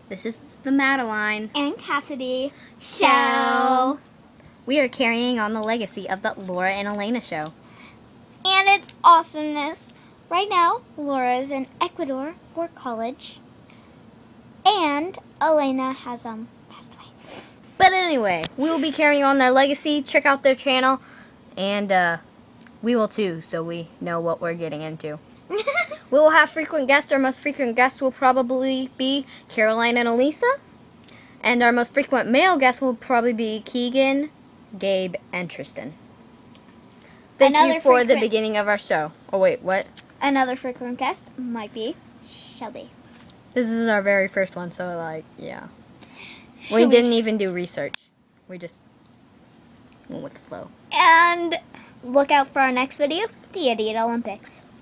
This is the Madeline and Cassidy Show. We are carrying on the legacy of the Laura and Elena Show. And its awesomeness. Right now, Laura is in Ecuador for college. And Elena has passed away. But anyway, we will be carrying on their legacy. Check out their channel. And we will too, so we know what we're getting into. We will have frequent guests. Our most frequent guests will probably be Caroline and Elisa. And our most frequent male guests will probably be Keegan, Gabe, and Tristan. Thank you for the beginning of our show. Oh, wait, what? Another frequent guest might be Shelby. This is our very first one, so, like, yeah. We didn't even do research. We just went with the flow. And look out for our next video, the Idiot Olympics.